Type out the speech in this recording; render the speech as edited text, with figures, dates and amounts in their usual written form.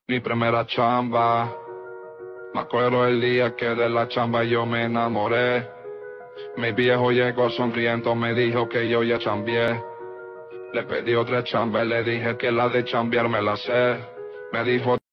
Mi primera chamba, me acuerdo el día que de la chamba yo me enamoré. Mi viejo llegó sonriendo, me dijo que yo ya chambié. Le pedí otra chamba y le dije que la de chambear me la sé. Me dijo